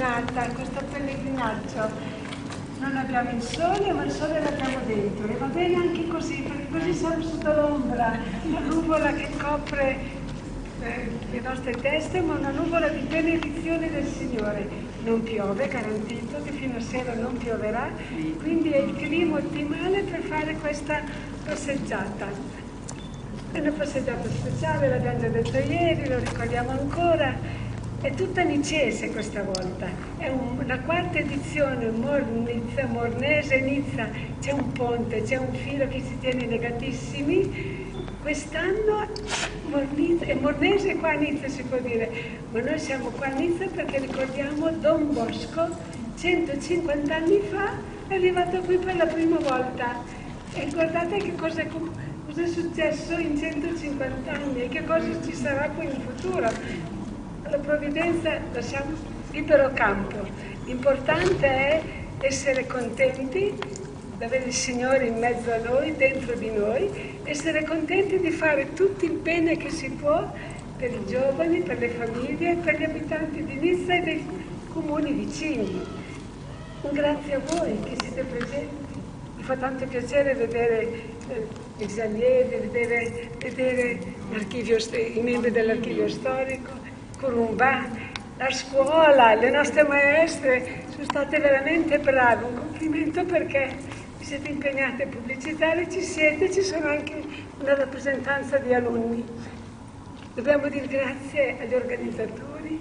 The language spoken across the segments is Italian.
giornata, questo pellegrinaggio. Non abbiamo il sole, ma il sole l'abbiamo dentro e va bene anche così, perché così siamo sotto l'ombra, una nuvola che copre le nostre teste, ma una nuvola di benedizione del Signore. Non piove, garantito che fino a sera non pioverà, quindi è il clima ottimale per fare questa passeggiata. È una passeggiata speciale, l'abbiamo già detto ieri, lo ricordiamo ancora. È tutta nicese questa volta, è la quarta edizione, Mornese-Nizza, c'è un ponte, c'è un filo che si tiene legatissimi. Quest'anno è Mornese qua a Nizza, si può dire, ma noi siamo qua a Nizza perché ricordiamo Don Bosco, 150 anni fa è arrivato qui per la prima volta e guardate che cosa è successo in 150 anni e che cosa ci sarà poi in futuro. La provvidenza lasciamo libero campo. L'importante è essere contenti di avere il Signore in mezzo a noi, dentro di noi, essere contenti di fare tutto il bene che si può per i giovani, per le famiglie, per gli abitanti di Nizza e dei comuni vicini. Un grazie a voi che siete presenti. Mi fa tanto piacere vedere gli allievi, vedere i membri dell'archivio storico, Curumba, la scuola, le nostre maestre sono state veramente brave. Un complimento perché vi siete impegnate a pubblicizzare, ci sono anche una rappresentanza di alunni. Dobbiamo dire grazie agli organizzatori.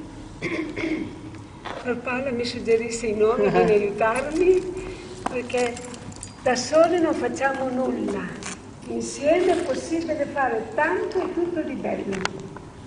Paola mi suggerisse i nomi per aiutarmi, perché da soli non facciamo nulla. Insieme è possibile fare tanto e tutto di bello.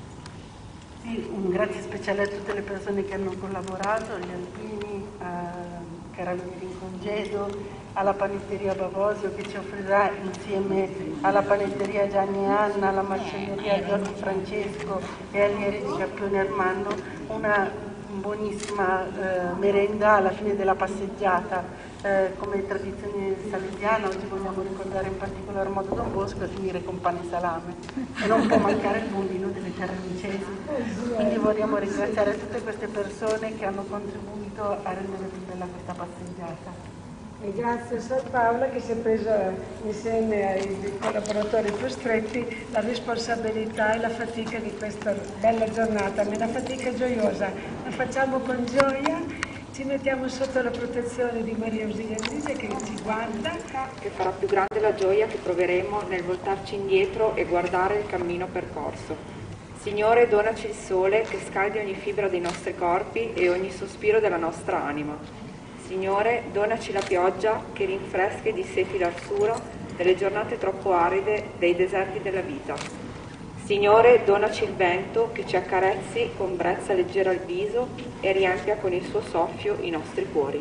Un grazie speciale a tutte le persone che hanno collaborato, agli alpini, che erano ieri in congedo, alla panetteria Bavosio che ci offrirà insieme alla panetteria Gianni e Anna, alla macelleria Giotti Francesco e all'ieri di Giappone Armando una buonissima merenda alla fine della passeggiata. Come tradizione salesiana oggi vogliamo ricordare in particolar modo Don Bosco e finire con pane e salame e non può mancare il bundino delle terre nicesi. Quindi vogliamo ringraziare tutte queste persone che hanno contribuito a rendere più bella questa passeggiata. E grazie a Sor Paola che si è presa insieme ai collaboratori più stretti la responsabilità e la fatica di questa bella giornata, ma una fatica gioiosa. La facciamo con gioia. Ci mettiamo sotto la protezione di Maria Ausiliatrice che ci guarda. Che farà più grande la gioia che proveremo nel voltarci indietro e guardare il cammino percorso. Signore, donaci il sole che scaldi ogni fibra dei nostri corpi e ogni sospiro della nostra anima. Signore, donaci la pioggia che rinfreschi e disseti l'arsuro delle giornate troppo aride dei deserti della vita. Signore, donaci il vento che ci accarezzi con brezza leggera il viso e riempia con il suo soffio i nostri cuori.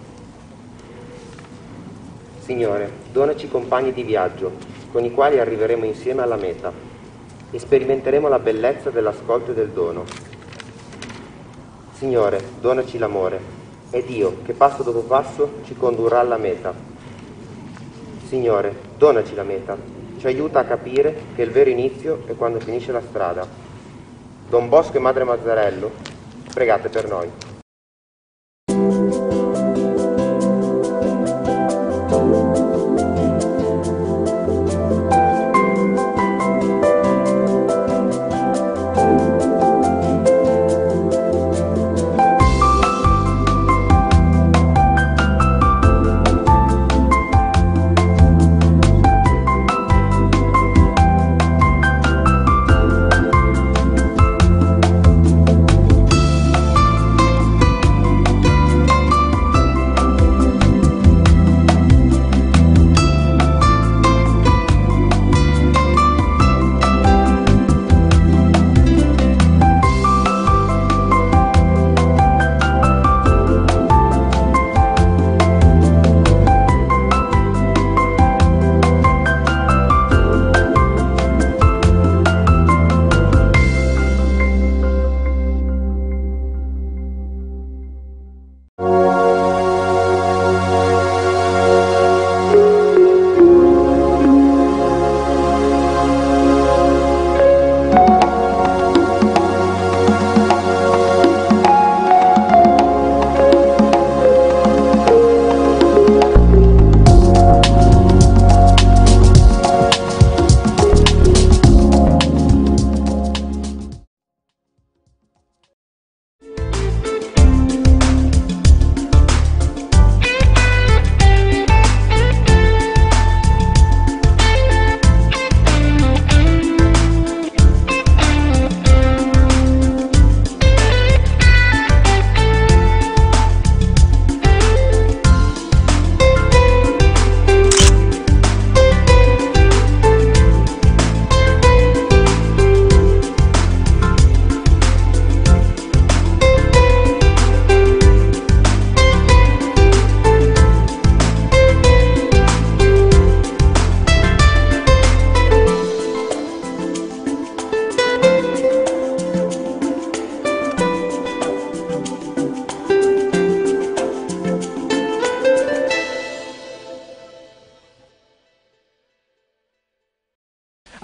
Signore, donaci compagni di viaggio, con i quali arriveremo insieme alla meta e sperimenteremo la bellezza dell'ascolto e del dono. Signore, donaci l'amore, ed Dio, che passo dopo passo ci condurrà alla meta. Signore, donaci la meta, ci aiuta a capire che il vero inizio è quando finisce la strada. Don Bosco e Madre Mazzarello, pregate per noi.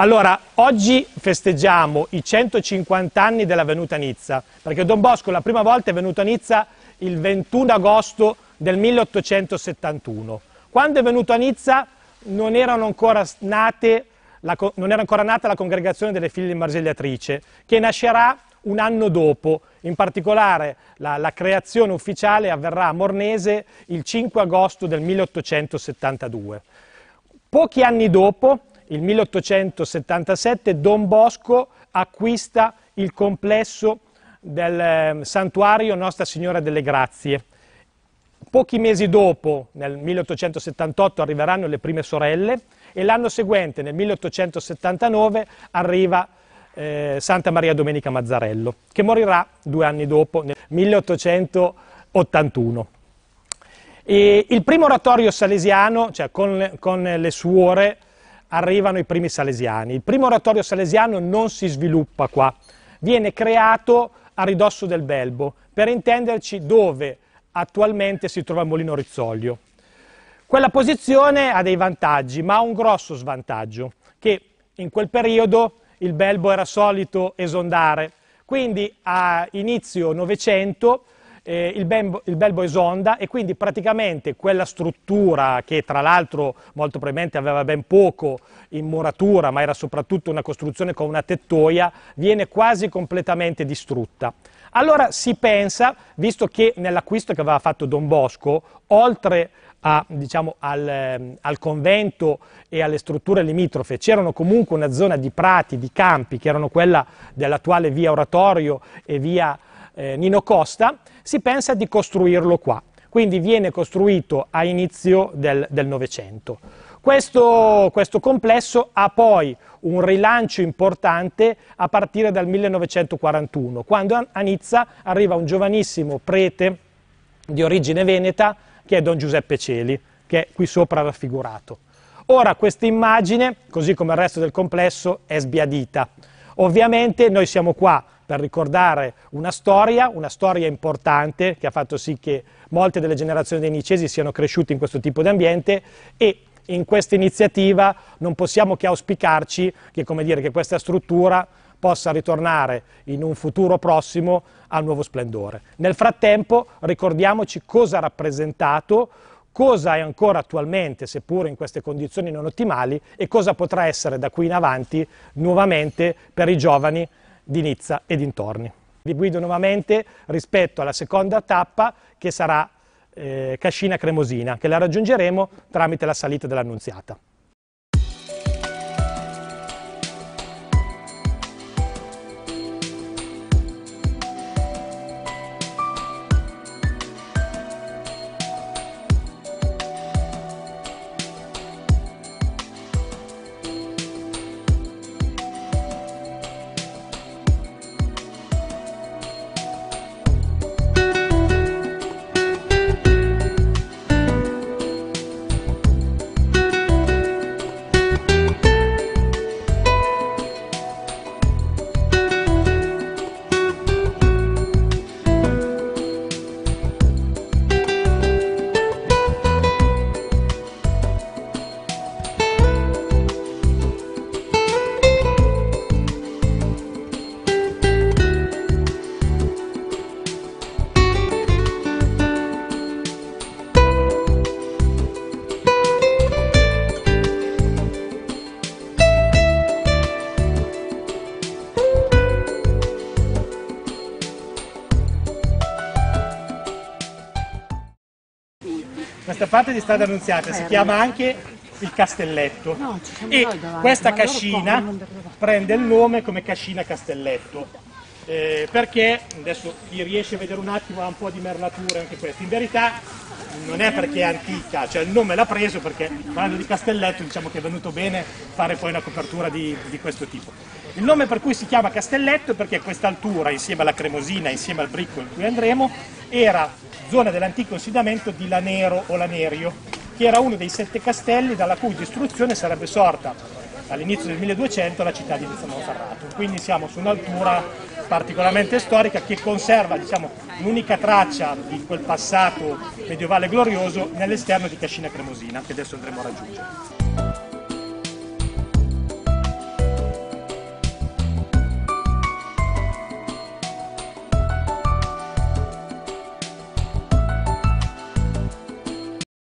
Allora, oggi festeggiamo i 150 anni della venuta a Nizza, perché Don Bosco la prima volta è venuto a Nizza il 21 agosto del 1871. Quando è venuto a Nizza non era ancora nata la congregazione delle figlie di Marsigliatrice, che nascerà un anno dopo. In particolare la creazione ufficiale avverrà a Mornese il 5 agosto del 1872. Pochi anni dopo, il 1877, Don Bosco acquista il complesso del santuario Nostra Signora delle Grazie. Pochi mesi dopo, nel 1878, arriveranno le prime sorelle e l'anno seguente, nel 1879, arriva Santa Maria Domenica Mazzarello, che morirà 2 anni dopo, nel 1881. E il primo oratorio salesiano, cioè con le suore, arrivano i primi salesiani. Il primo oratorio salesiano non si sviluppa qua, viene creato a ridosso del Belbo, per intenderci dove attualmente si trova Molino Rizzolio. Quella posizione ha dei vantaggi, ma ha un grosso svantaggio, che in quel periodo il Belbo era solito esondare, quindi a inizio Novecento il Belbo esonda e quindi praticamente quella struttura, che tra l'altro molto probabilmente aveva ben poco in muratura, ma era soprattutto una costruzione con una tettoia, viene quasi completamente distrutta. Allora si pensa, visto che nell'acquisto che aveva fatto Don Bosco, oltre a, diciamo, al convento e alle strutture limitrofe, c'erano comunque una zona di prati, di campi, che erano quella dell'attuale via Oratorio e via Nino Costa, si pensa di costruirlo qua. Quindi viene costruito a inizio del Novecento. Questo complesso ha poi un rilancio importante a partire dal 1941, quando a Nizza arriva un giovanissimo prete di origine veneta, che è Don Giuseppe Celi, che è qui sopra raffigurato. Ora questa immagine, così come il resto del complesso, è sbiadita. Ovviamente noi siamo qua per ricordare una storia importante che ha fatto sì che molte delle generazioni dei nicesi siano cresciute in questo tipo di ambiente, e in questa iniziativa non possiamo che auspicarci che, come dire, che questa struttura possa ritornare in un futuro prossimo al nuovo splendore. Nel frattempo ricordiamoci cosa ha rappresentato, cosa è ancora attualmente, seppur in queste condizioni non ottimali, e cosa potrà essere da qui in avanti nuovamente per i giovani di Nizza e dintorni. Vi guido nuovamente rispetto alla seconda tappa, che sarà Cascina Cremosina, che la raggiungeremo tramite la salita dell'Annunziata. Questa parte di Strada Annunziata si chiama anche il Castelletto, e questa cascina prende il nome come Cascina Castelletto, perché, adesso si riesce a vedere un attimo, ha un po' di merlature anche questo, in verità non è perché è antica, cioè il nome l'ha preso perché, parlando di Castelletto, diciamo che è venuto bene fare poi una copertura di questo tipo. Il nome per cui si chiama Castelletto è perché questa altura, insieme alla Cremosina, insieme al Bricco in cui andremo, era zona dell'antico insediamento di Lanero o Lanerio, che era uno dei 7 castelli dalla cui distruzione sarebbe sorta all'inizio del 1200 la città di Nizza Monferrato. Quindi siamo su un'altura particolarmente storica che conserva, diciamo, l'unica traccia di quel passato medievale glorioso nell'esterno di Cascina Cremosina, che adesso andremo a raggiungere.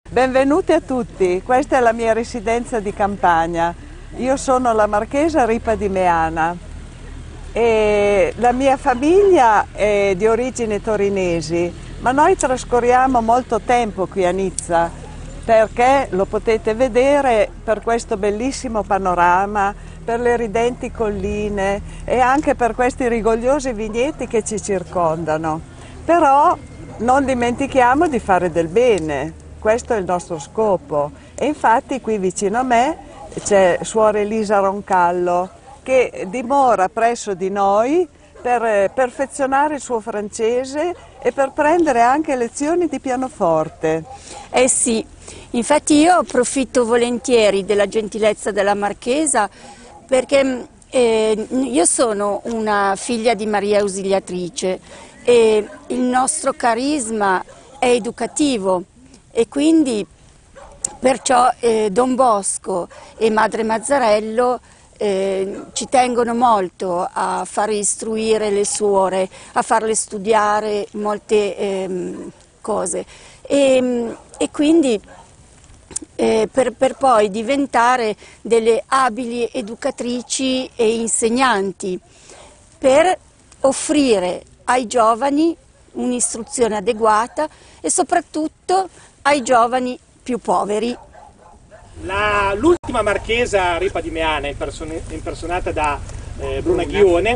Benvenuti a tutti, questa è la mia residenza di campagna. Io sono la marchesa Ripa di Meana e la mia famiglia è di origini torinesi, ma noi trascorriamo molto tempo qui a Nizza perché lo potete vedere per questo bellissimo panorama, per le ridenti colline e anche per questi rigogliosi vigneti che ci circondano. Però non dimentichiamo di fare del bene, questo è il nostro scopo. E infatti qui vicino a me c'è Suor Elisa Roncallo che dimora presso di noi per perfezionare il suo francese e per prendere anche lezioni di pianoforte. Eh sì, infatti io approfitto volentieri della gentilezza della Marchesa perché io sono una figlia di Maria Ausiliatrice e il nostro carisma è educativo e quindi perciò Don Bosco e Madre Mazzarello ci tengono molto a far istruire le suore, a farle studiare molte cose e quindi per poi diventare delle abili educatrici e insegnanti per offrire ai giovani un'istruzione adeguata e soprattutto ai giovani più poveri. L'ultima marchesa Ripa di Meana, impersonata da Bruna Ghione,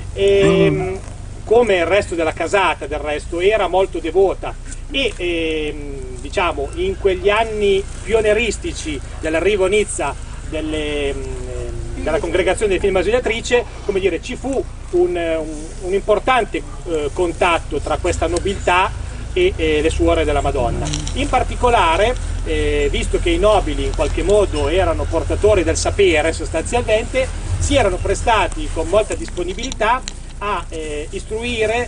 come il resto della casata del resto, era molto devota e diciamo in quegli anni pionieristici dell'arrivo a Nizza della congregazione delle figlie ausiliatrici, come dire, ci fu un importante contatto tra questa nobiltà e le suore della Madonna. In particolare, visto che i nobili in qualche modo erano portatori del sapere sostanzialmente, si erano prestati con molta disponibilità a istruire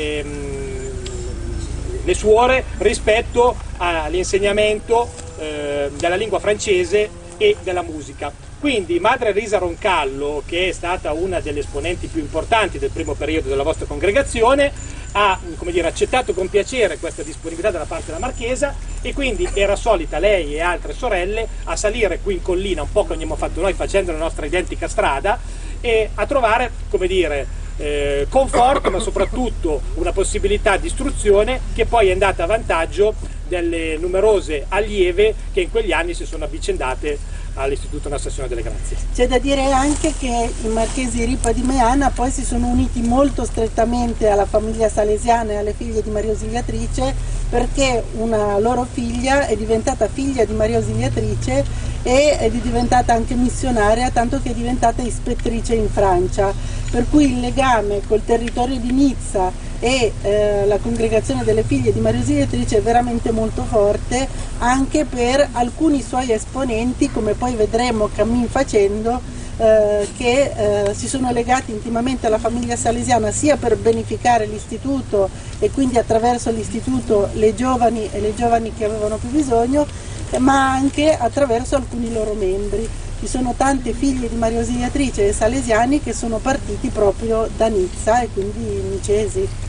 le suore rispetto all'insegnamento della lingua francese e della musica. Quindi Madre Elisa Roncallo, che è stata una delle esponenti più importanti del primo periodo della vostra congregazione, ha, come dire, accettato con piacere questa disponibilità da parte della Marchesa e quindi era solita lei e altre sorelle a salire qui in collina, un po' come abbiamo fatto noi facendo la nostra identica strada, e a trovare, come dire, conforto, ma soprattutto una possibilità di istruzione che poi è andata a vantaggio delle numerose allieve che in quegli anni si sono avvicendate all'Istituto Nostra Signora delle Grazie. C'è da dire anche che i marchesi Ripa di Meana poi si sono uniti molto strettamente alla famiglia salesiana e alle figlie di Maria Ausiliatrice, perché una loro figlia è diventata figlia di Maria Ausiliatrice e è diventata anche missionaria, tanto che è diventata ispettrice in Francia, per cui il legame col territorio di Nizza e la congregazione delle figlie di Maria Ausiliatrice è veramente molto forte, anche per alcuni suoi esponenti, come poi vedremo cammin facendo, che si sono legati intimamente alla famiglia salesiana, sia per beneficare l'istituto e quindi attraverso l'istituto le giovani e le giovani che avevano più bisogno, ma anche attraverso alcuni loro membri. Ci sono tante figlie di Maria Ausiliatrice e salesiani che sono partiti proprio da Nizza e quindi nicesi.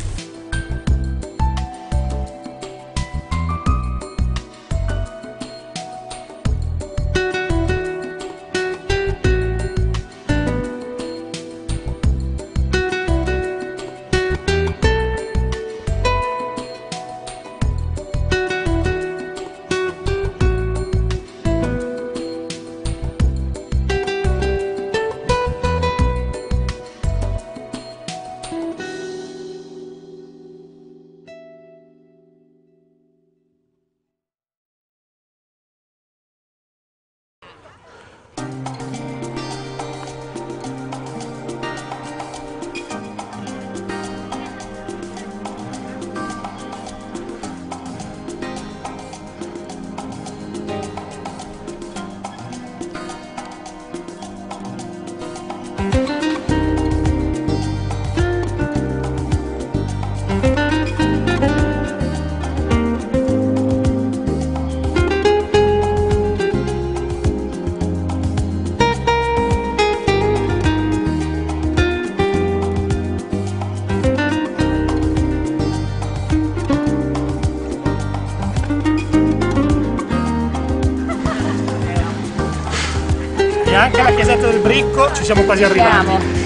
chiesetta del Bricco, ci siamo quasi arrivati.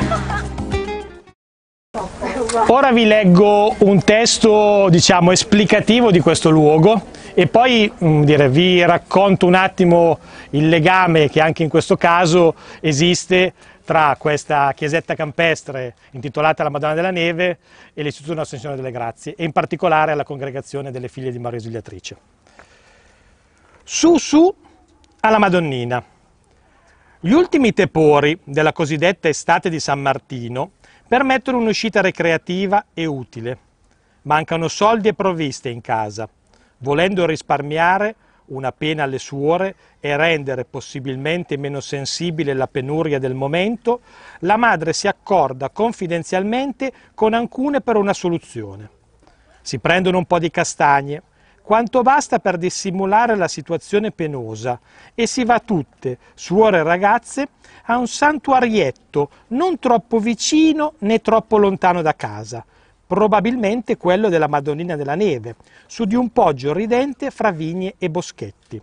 Ora vi leggo un testo, diciamo, esplicativo di questo luogo e poi vi racconto un attimo il legame che anche in questo caso esiste tra questa chiesetta campestre intitolata alla Madonna della Neve e l'Istituto Nostra Signora delle Grazie, e in particolare alla Congregazione delle Figlie di Maria Ausiliatrice. Su alla Madonnina. Gli ultimi tepori della cosiddetta estate di San Martino permettono un'uscita ricreativa e utile. Mancano soldi e provviste in casa. Volendo risparmiare una pena alle suore e rendere possibilmente meno sensibile la penuria del momento, la madre si accorda confidenzialmente con alcune per una soluzione. Si prendono un po' di castagne, quanto basta per dissimulare la situazione penosa, e si va tutte, suore e ragazze, a un santuarietto non troppo vicino né troppo lontano da casa, probabilmente quello della Madonnina della Neve, su di un poggio ridente fra vigne e boschetti.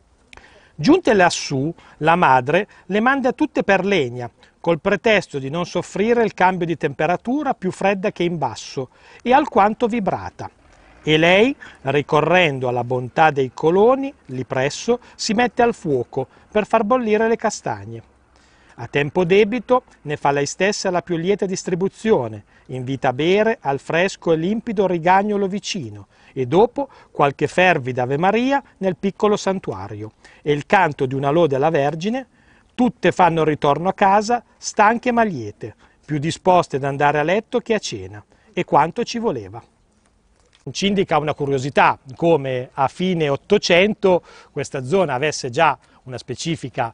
Giunte lassù, la madre le manda tutte per legna, col pretesto di non soffrire il cambio di temperatura più fredda che in basso e alquanto vibrata. E lei, ricorrendo alla bontà dei coloni, lì presso, si mette al fuoco per far bollire le castagne. A tempo debito ne fa lei stessa la più lieta distribuzione, invita a bere al fresco e limpido rigagnolo vicino e dopo qualche fervida Ave Maria nel piccolo santuario e il canto di una lode alla Vergine. Tutte fanno ritorno a casa stanche ma liete, più disposte ad andare a letto che a cena, e quanto ci voleva. Ci indica una curiosità, come a fine Ottocento questa zona avesse già una specifica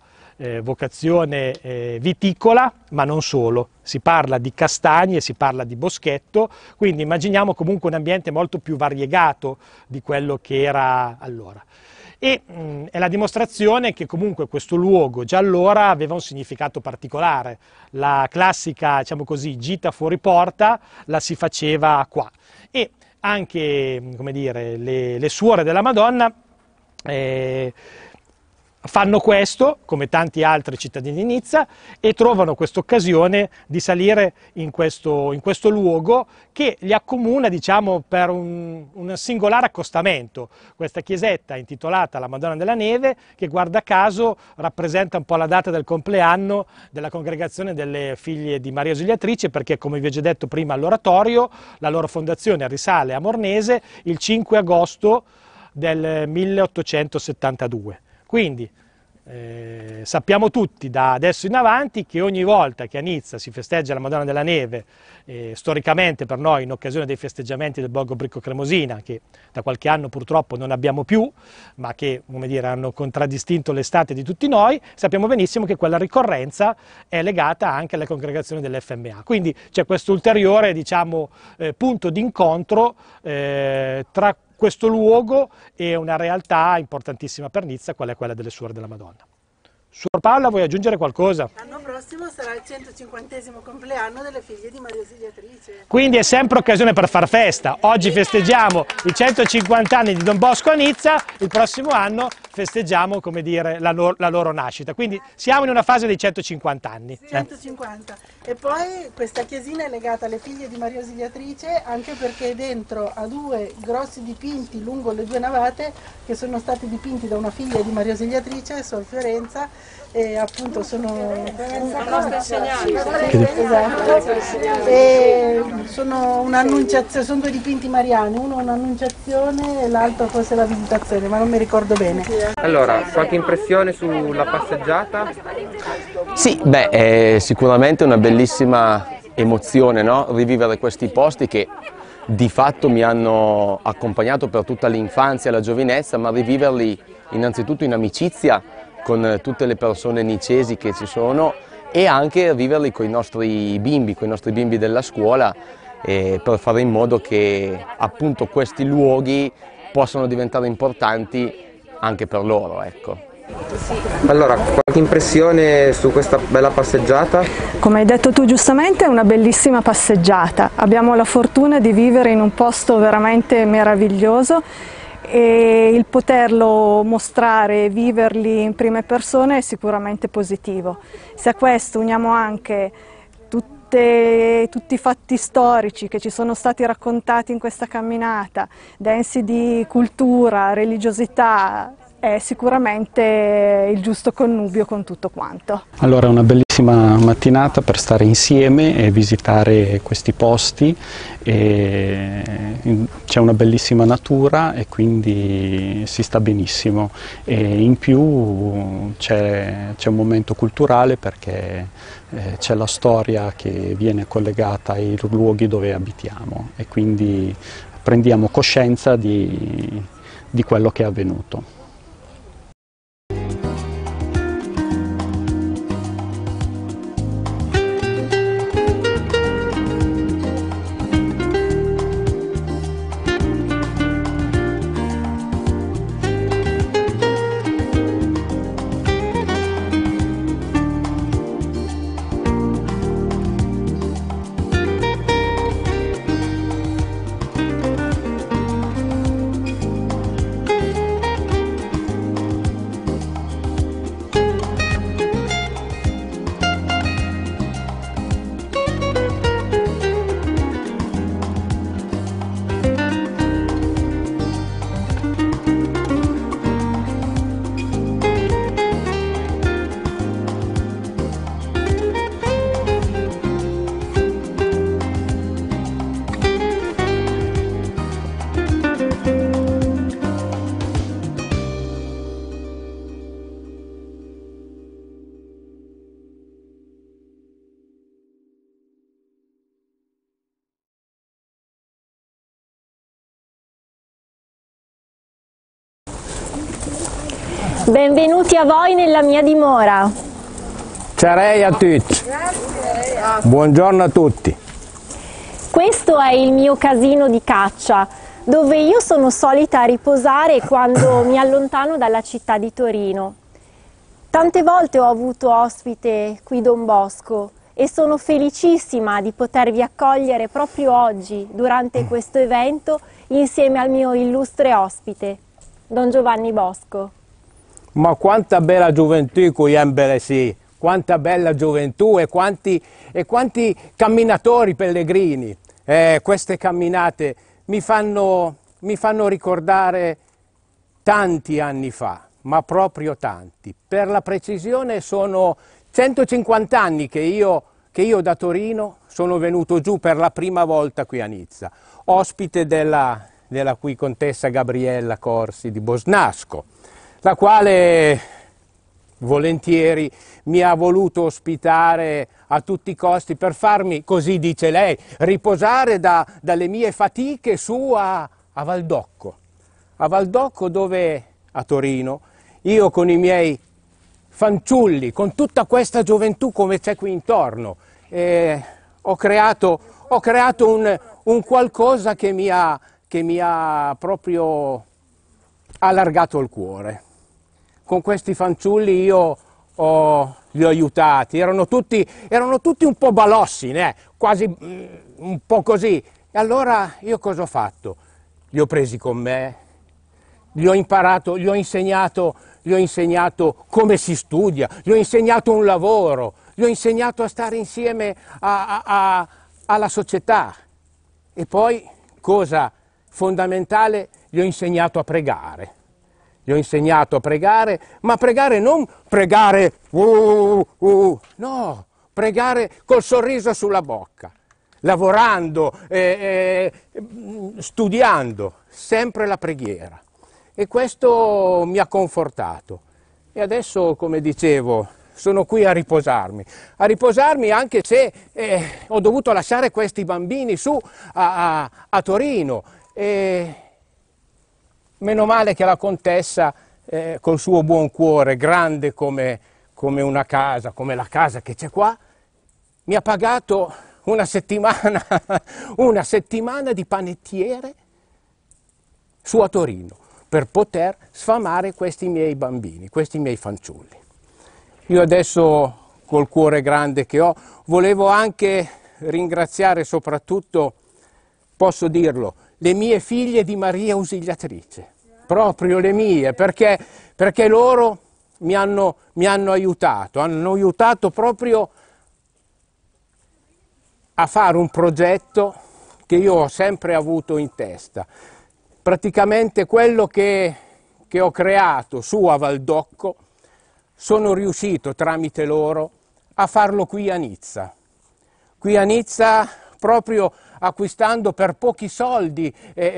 vocazione viticola, ma non solo. Si parla di castagne, si parla di boschetto, quindi immaginiamo comunque un ambiente molto più variegato di quello che era allora. E è la dimostrazione che comunque questo luogo già allora aveva un significato particolare. La classica, diciamo così, gita fuori porta la si faceva qua. E anche, come dire, le suore della Madonna fanno questo, come tanti altri cittadini di Nizza, e trovano questa occasione di salire in questo luogo che li accomuna, diciamo, per un singolare accostamento. Questa chiesetta intitolata alla Madonna della Neve, che guarda caso rappresenta un po' la data del compleanno della Congregazione delle Figlie di Maria Ausiliatrice, perché, come vi ho già detto prima all'oratorio, la loro fondazione risale a Mornese il 5 agosto del 1872. Quindi sappiamo tutti da adesso in avanti che ogni volta che a Nizza si festeggia la Madonna della Neve, storicamente per noi in occasione dei festeggiamenti del Borgo Bricco Cremosina, che da qualche anno purtroppo non abbiamo più, ma che, come dire, hanno contraddistinto l'estate di tutti noi, sappiamo benissimo che quella ricorrenza è legata anche alle congregazioni dell'FMA. Quindi c'è questo ulteriore, diciamo, punto d'incontro tra questo luogo è una realtà importantissima per Nizza, qual è quella delle Suore della Madonna. Suor Paola, vuoi aggiungere qualcosa? L'anno prossimo sarà il 150° compleanno delle Figlie di Maria Ausiliatrice. Quindi è sempre occasione per far festa. Oggi festeggiamo i 150 anni di Don Bosco a Nizza, il prossimo anno festeggiamo, come dire, la loro nascita. Quindi siamo in una fase dei 150 anni. 150. E poi questa chiesina è legata alle Figlie di Maria Ausiliatrice anche perché è dentro a due grossi dipinti lungo le due navate che sono stati dipinti da una figlia di Maria Ausiliatrice, Sor Fiorenza, e appunto sono un'annunciazione, sono due dipinti mariani, uno un'annunciazione e l'altro forse la visitazione, ma non mi ricordo bene. Allora, qualche impressione sulla passeggiata? Sì, è sicuramente una bellissima emozione, no? Rivivere questi posti che di fatto mi hanno accompagnato per tutta l'infanzia e la giovinezza, ma riviverli innanzitutto in amicizia con tutte le persone nicesi che ci sono e anche viverli con i nostri bimbi della scuola, per fare in modo che appunto questi luoghi possano diventare importanti anche per loro, ecco. Allora, qualche impressione su questa bella passeggiata? Come hai detto tu giustamente, è una bellissima passeggiata. Abbiamo la fortuna di vivere in un posto veramente meraviglioso e il poterlo mostrare e viverli in prime persone è sicuramente positivo. Se a questo uniamo anche tutti i fatti storici che ci sono stati raccontati in questa camminata, densi di cultura, religiosità, è sicuramente il giusto connubio con tutto quanto. Allora è una bellissima mattinata per stare insieme e visitare questi posti, c'è una bellissima natura e quindi si sta benissimo, e in più c'è un momento culturale perché c'è la storia che viene collegata ai luoghi dove abitiamo e quindi prendiamo coscienza di quello che è avvenuto. Benvenuti a voi nella mia dimora. Ciao a tutti. Buongiorno a tutti. Questo è il mio casino di caccia, dove io sono solita riposare quando mi allontano dalla città di Torino. Tante volte ho avuto ospite qui Don Bosco e sono felicissima di potervi accogliere proprio oggi, durante questo evento, insieme al mio illustre ospite, Don Giovanni Bosco. Ma quanta bella gioventù qui sì, quanta bella gioventù e quanti camminatori pellegrini. Queste camminate mi fanno ricordare tanti anni fa, ma proprio tanti. Per la precisione sono 150 anni che io da Torino sono venuto giù per la prima volta qui a Nizza, ospite della qui contessa Gabriella Corsi di Bosnasco, la quale volentieri mi ha voluto ospitare a tutti i costi per farmi, così dice lei, riposare dalle mie fatiche su a Valdocco dove a Torino io con i miei fanciulli, con tutta questa gioventù come c'è qui intorno, ho creato un qualcosa che mi ha proprio allargato il cuore. Con questi fanciulli io li ho aiutati, erano tutti un po' balossi, quasi un po' così. E allora io cosa ho fatto? Li ho presi con me, gli ho insegnato come si studia, gli ho insegnato un lavoro, gli ho insegnato a stare insieme alla società. E poi, cosa fondamentale, gli ho insegnato a pregare. Gli ho insegnato a pregare, ma pregare non pregare, no, pregare col sorriso sulla bocca, lavorando, studiando, sempre la preghiera. E questo mi ha confortato. E adesso, come dicevo, sono qui a riposarmi anche se ho dovuto lasciare questi bambini su a Torino. Meno male che la contessa, col suo buon cuore, grande come una casa, come la casa che c'è qua, mi ha pagato una settimana di panettiere su a Torino per poter sfamare questi miei bambini, questi miei fanciulli. Io adesso, col cuore grande che ho, volevo anche ringraziare soprattutto, posso dirlo, le mie figlie di Maria Ausiliatrice. proprio le mie, perché loro mi hanno aiutato proprio a fare un progetto che io ho sempre avuto in testa. Praticamente quello che ho creato su a Valdocco sono riuscito tramite loro a farlo qui a Nizza. Qui a Nizza proprio acquistando per pochi soldi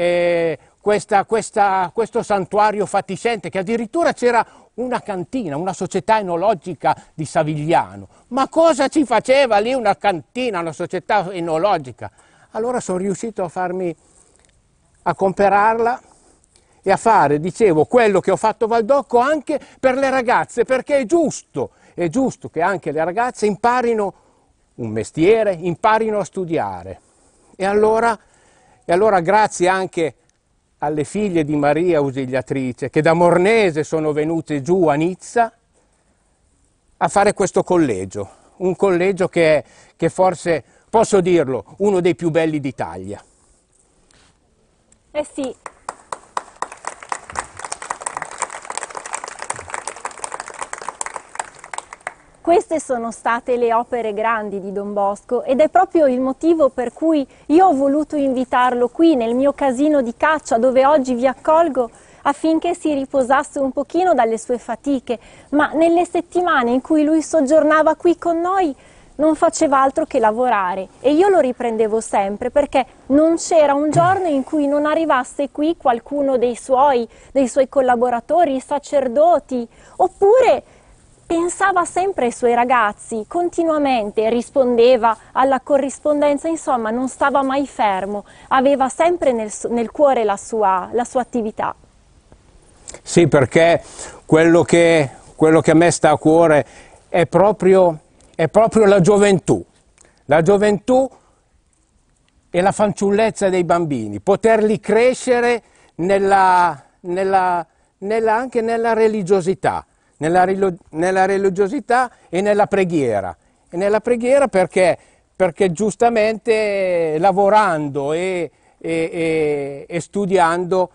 questo santuario fatiscente, che addirittura c'era una cantina, una società enologica di Savigliano. Ma cosa ci faceva lì una cantina, una società enologica? Allora sono riuscito a comprarla e a fare, dicevo, quello che ho fatto a Valdocco anche per le ragazze, perché è giusto che anche le ragazze imparino un mestiere, imparino a studiare. E allora grazie anche alle figlie di Maria Ausiliatrice, che da Mornese sono venute giù a Nizza a fare questo collegio, un collegio che forse, posso dirlo, uno dei più belli d'Italia. Eh sì. Queste sono state le opere grandi di Don Bosco ed è proprio il motivo per cui io ho voluto invitarlo qui nel mio casino di caccia, dove oggi vi accolgo, affinché si riposasse un pochino dalle sue fatiche, ma nelle settimane in cui lui soggiornava qui con noi non faceva altro che lavorare e io lo riprendevo sempre, perché non c'era un giorno in cui non arrivasse qui qualcuno dei suoi collaboratori, i sacerdoti, oppure pensava sempre ai suoi ragazzi, continuamente rispondeva alla corrispondenza, insomma non stava mai fermo, aveva sempre nel cuore la sua attività. Sì, perché quello che a me sta a cuore è proprio la gioventù e la fanciullezza dei bambini, poterli crescere anche nella religiosità. Nella religiosità e nella preghiera. E nella preghiera perché giustamente lavorando e studiando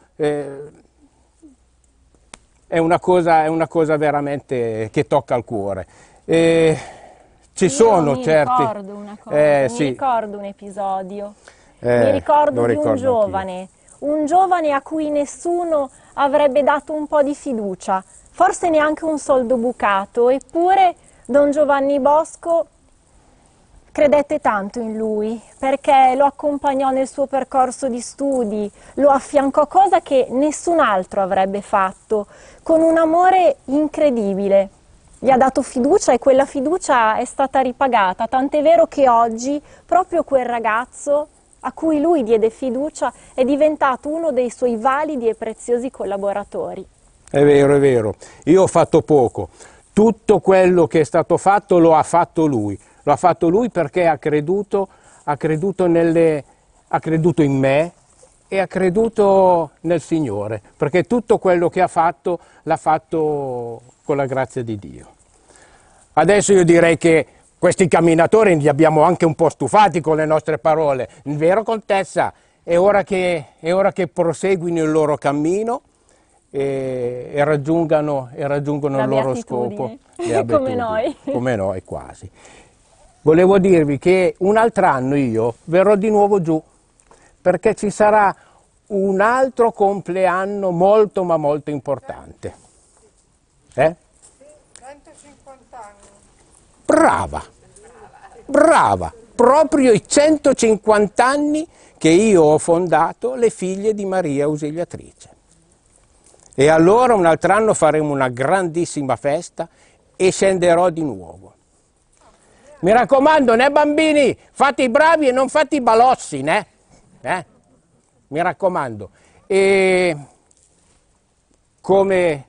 è una cosa veramente che tocca al cuore. Ci sono certi... ricordo una cosa, sì. mi ricordo un episodio, mi ricordo di un giovane a cui nessuno avrebbe dato un po' di fiducia, forse neanche un soldo bucato, eppure Don Giovanni Bosco credette tanto in lui, perché lo accompagnò nel suo percorso di studi, lo affiancò, cosa che nessun altro avrebbe fatto, con un amore incredibile. Gli ha dato fiducia e quella fiducia è stata ripagata, tant'è vero che oggi proprio quel ragazzo a cui lui diede fiducia è diventato uno dei suoi validi e preziosi collaboratori. È vero, io ho fatto poco, tutto quello che è stato fatto lo ha fatto lui perché ha creduto in me e ha creduto nel Signore, perché tutto quello che ha fatto l'ha fatto con la grazia di Dio. Adesso io direi che questi camminatori li abbiamo anche un po' stufati con le nostre parole, vero Contessa? È ora che proseguino il loro cammino e raggiungano il loro scopo. Come noi quasi. Volevo dirvi che un altro anno io verrò di nuovo giù, perché ci sarà un altro compleanno molto ma molto importante. 150 Brava, anni. proprio i 150 anni che io ho fondato le Figlie di Maria Ausiliatrice. E allora un altro anno faremo una grandissima festa e scenderò di nuovo. Mi raccomando, né bambini, fate i bravi e non fate i balossi, né? Mi raccomando. E come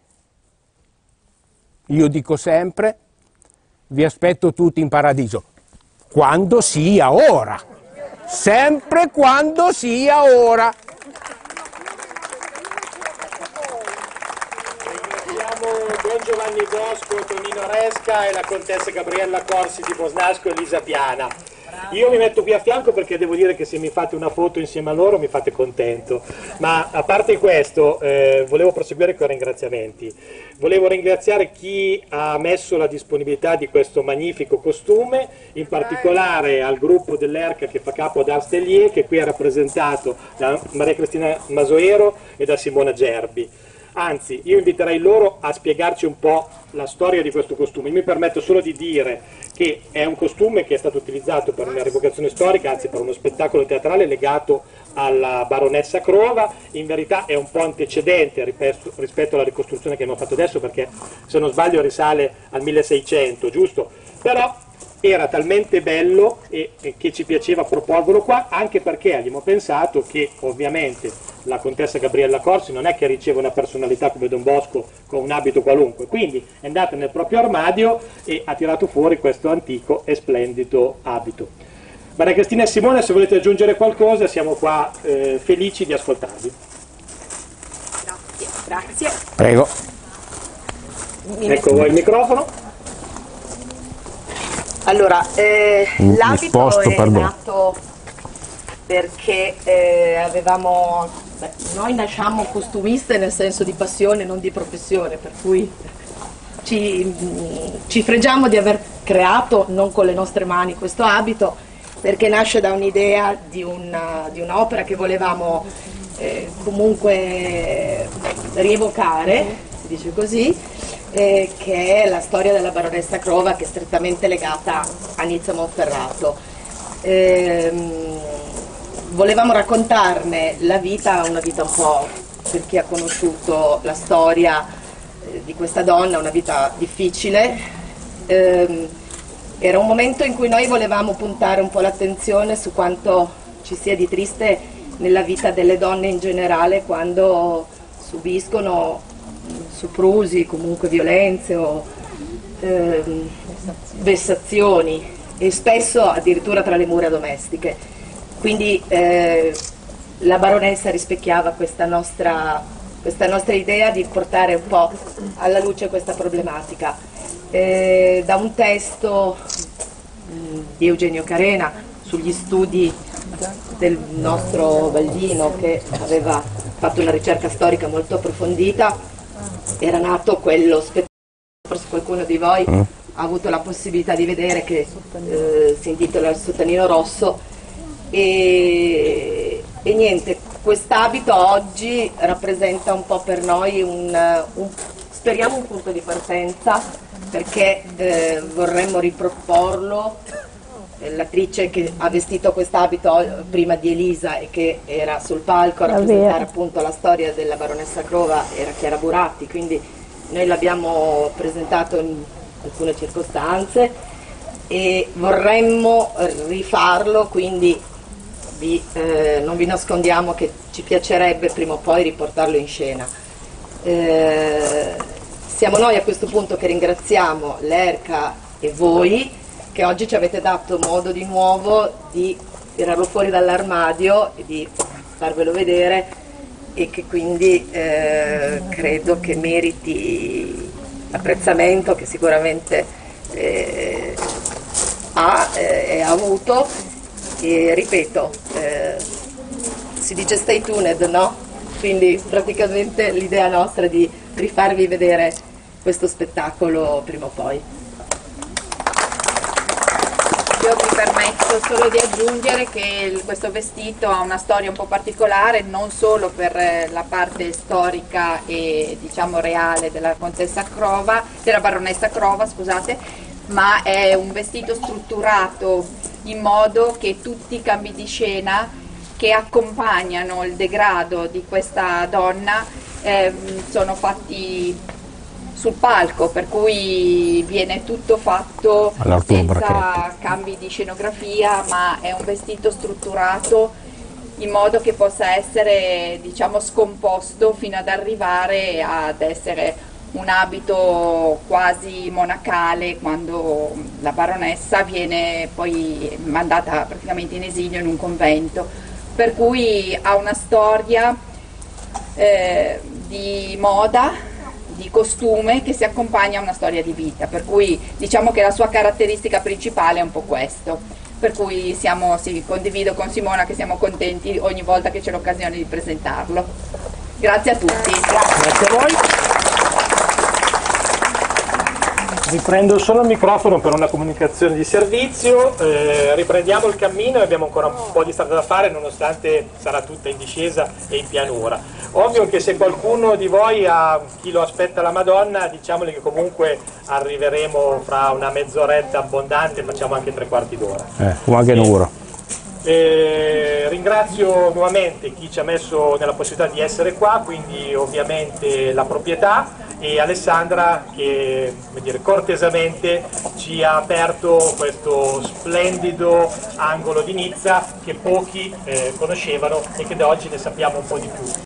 io dico sempre, vi aspetto tutti in paradiso, quando sia ora, sempre quando sia ora. Don Giovanni Bosco, Tonino Resca e la contessa Gabriella Corsi di Bosnasco e Lisa Piana. Io mi metto qui a fianco perché devo dire che se mi fate una foto insieme a loro mi fate contento. Ma a parte questo, volevo proseguire con i ringraziamenti. Volevo ringraziare chi ha messo la disponibilità di questo magnifico costume, in particolare al gruppo dell'ERCA che fa capo ad Ars Tellier, che qui è rappresentato da Maria Cristina Masoero e da Simona Gerbi. Anzi, io inviterei loro a spiegarci un po' la storia di questo costume. Mi permetto solo di dire che è un costume che è stato utilizzato per una rievocazione storica, anzi per uno spettacolo teatrale legato alla baronessa Crova. In verità è un po' antecedente rispetto alla ricostruzione che abbiamo fatto adesso, perché se non sbaglio risale al 1600, giusto? Però era talmente bello che ci piaceva proporvelo qua, anche perché abbiamo pensato che ovviamente la contessa Gabriella Corsi non è che riceve una personalità come Don Bosco con un abito qualunque, quindi è andata nel proprio armadio e ha tirato fuori questo antico e splendido abito. Maria Cristina e Simone, se volete aggiungere qualcosa, siamo qua felici di ascoltarvi. Grazie. Prego. Ecco voi il microfono. Allora, l'abito è nato perché noi nasciamo costumiste nel senso di passione, non di professione, per cui ci fregiamo di aver creato, non con le nostre mani, questo abito, perché nasce da un'idea di un'opera che volevamo comunque rievocare, si dice così, che è la storia della baronessa Crova, che è strettamente legata a Nizza Monferrato. Volevamo raccontarne la vita, una vita un po', per chi ha conosciuto la storia di questa donna, una vita difficile. Era un momento in cui noi volevamo puntare un po' l'attenzione su quanto ci sia di triste nella vita delle donne in generale quando subiscono soprusi, comunque violenze o vessazioni, e spesso addirittura tra le mura domestiche. Quindi la baronessa rispecchiava questa nostra idea di portare un po' alla luce questa problematica. Da un testo di Eugenio Carena sugli studi del nostro Baldino, che aveva fatto una ricerca storica molto approfondita, era nato quello spettacolo, forse qualcuno di voi ha avuto la possibilità di vedere, che si intitola Il Sottanino Rosso, e niente, quest'abito oggi rappresenta un po' per noi speriamo un punto di partenza, perché vorremmo riproporlo. L'attrice che ha vestito quest'abito prima di Elisa e che era sul palco a rappresentare appunto la storia della baronessa Crova era Chiara Buratti, quindi noi l'abbiamo presentato in alcune circostanze e vorremmo rifarlo, quindi non vi nascondiamo che ci piacerebbe prima o poi riportarlo in scena. Siamo noi a questo punto che ringraziamo l'ERCA e voi, che oggi ci avete dato modo di nuovo di tirarlo fuori dall'armadio e di farvelo vedere, e che quindi credo che meriti apprezzamento, che sicuramente ha avuto, e ripeto, si dice stay tuned, no? Quindi praticamente l'idea nostra è di rifarvi vedere questo spettacolo prima o poi. Io mi permetto solo di aggiungere che questo vestito ha una storia un po' particolare, non solo per la parte storica e diciamo reale della contessa Crova, della baronessa Crova, scusate, ma è un vestito strutturato in modo che tutti i cambi di scena che accompagnano il degrado di questa donna sono fatti sul palco, per cui viene tutto fatto senza cambi di scenografia, ma è un vestito strutturato in modo che possa essere, diciamo, scomposto fino ad arrivare ad essere un abito quasi monacale, quando la baronessa viene poi mandata praticamente in esilio in un convento, per cui ha una storia di moda, di costume, che si accompagna a una storia di vita, per cui diciamo che la sua caratteristica principale è un po' questo. per cui condivido con Simona che siamo contenti ogni volta che c'è l'occasione di presentarlo. Grazie a tutti. Grazie a voi. Riprendo solo il microfono per una comunicazione di servizio. Riprendiamo il cammino e abbiamo ancora un po' di strada da fare, nonostante sarà tutta in discesa e in pianura. Ovvio che se qualcuno di voi ha chi lo aspetta la Madonna, diciamogli che comunque arriveremo fra una mezz'oretta abbondante, facciamo anche 3/4 d'ora. O anche un'ora. Ringrazio nuovamente chi ci ha messo nella possibilità di essere qua, quindi ovviamente la proprietà, e Alessandra che, come dire, cortesemente ci ha aperto questo splendido angolo di Nizza che pochi conoscevano e che da oggi ne sappiamo un po' di più.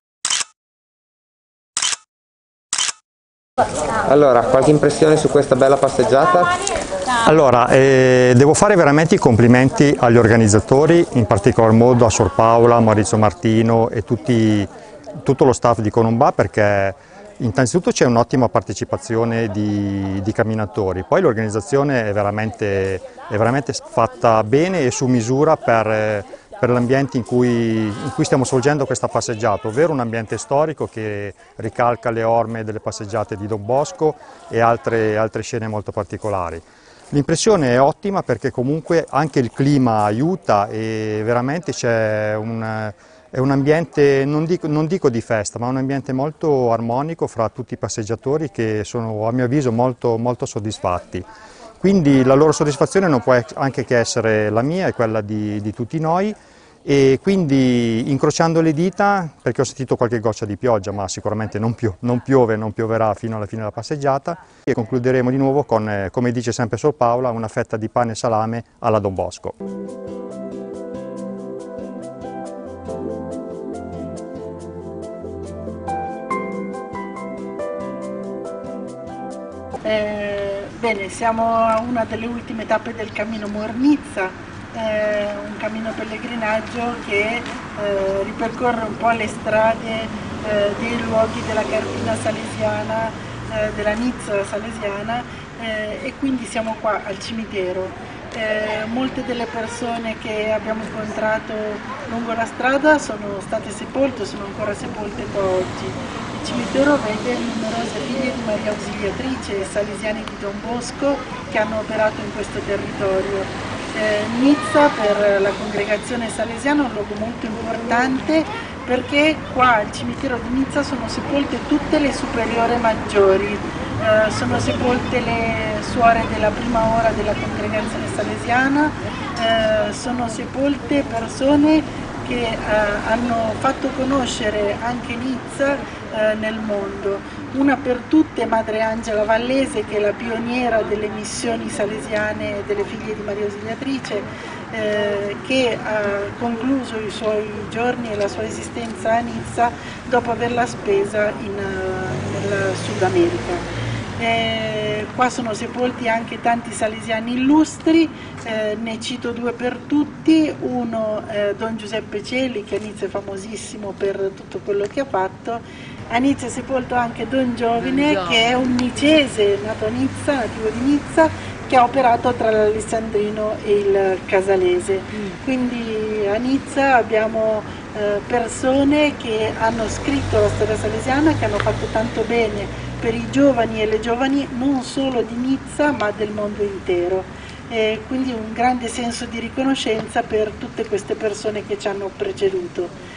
Allora, qualche impressione su questa bella passeggiata? Allora, devo fare veramente i complimenti agli organizzatori, in particolar modo a Sor Paola, a Maurizio Martino e tutto lo staff di Colombà, perché innanzitutto c'è un'ottima partecipazione di camminatori, poi l'organizzazione è veramente fatta bene e su misura per l'ambiente in cui stiamo svolgendo questa passeggiata, ovvero un ambiente storico che ricalca le orme delle passeggiate di Don Bosco e altre scene molto particolari. L'impressione è ottima perché comunque anche il clima aiuta e veramente è un ambiente, non dico di festa, ma un ambiente molto armonico fra tutti i passeggiatori che sono a mio avviso molto soddisfatti. Quindi la loro soddisfazione non può anche che essere la mia e quella di tutti noi, e quindi incrociando le dita, perché ho sentito qualche goccia di pioggia, ma sicuramente non pioverà fino alla fine della passeggiata, e concluderemo di nuovo con, come dice sempre Sor Paola, una fetta di pane e salame alla Don Bosco. Bene, siamo a una delle ultime tappe del cammino Mur-Nizza, un cammino pellegrinaggio che ripercorre un po' le strade dei luoghi della cartina salesiana, della Nizza salesiana, e quindi siamo qua al cimitero. Molte delle persone che abbiamo incontrato lungo la strada sono state sepolte, sono ancora sepolte qua oggi. Il cimitero vede numerose figlie di Maria Ausiliatrice e salesiani di Don Bosco che hanno operato in questo territorio. Nizza per la congregazione salesiana è un luogo molto importante perché qua al cimitero di Nizza sono sepolte tutte le superiore maggiori, sono sepolte le suore della prima ora della congregazione salesiana, sono sepolte persone che hanno fatto conoscere anche Nizza nel mondo. Una per tutte Madre Angela Vallese, che è la pioniera delle missioni salesiane delle figlie di Maria Ausiliatrice, che ha concluso i suoi giorni e la sua esistenza a Nizza dopo averla spesa nel Sud America. Qua sono sepolti anche tanti salesiani illustri, ne cito due per tutti. Uno Don Giuseppe Celi, che a Nizza è famosissimo per tutto quello che ha fatto. A Nizza è sepolto anche Don Giovine, che è un nicese nato a Nizza, nativo di Nizza, che ha operato tra l'Alessandrino e il Casalese. Quindi a Nizza abbiamo persone che hanno scritto la storia salesiana, che hanno fatto tanto bene per i giovani e le giovani non solo di Nizza ma del mondo intero. Quindi un grande senso di riconoscenza per tutte queste persone che ci hanno preceduto.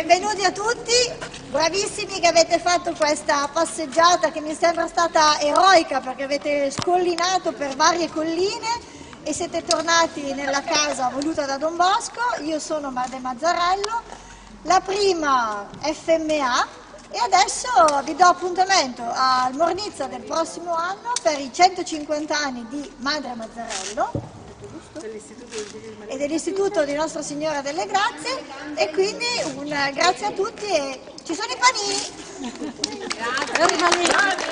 Benvenuti a tutti, bravissimi che avete fatto questa passeggiata che mi sembra stata eroica perché avete scollinato per varie colline e siete tornati nella casa voluta da Don Bosco. Io sono Marde Mazzarello, la prima FMA, e adesso vi do appuntamento al Mornizza del prossimo anno per i 150 anni di Madre Mazzarello e dell'Istituto di Nostra Signora delle Grazie, e quindi un grazie a tutti e ci sono i panini! Grazie.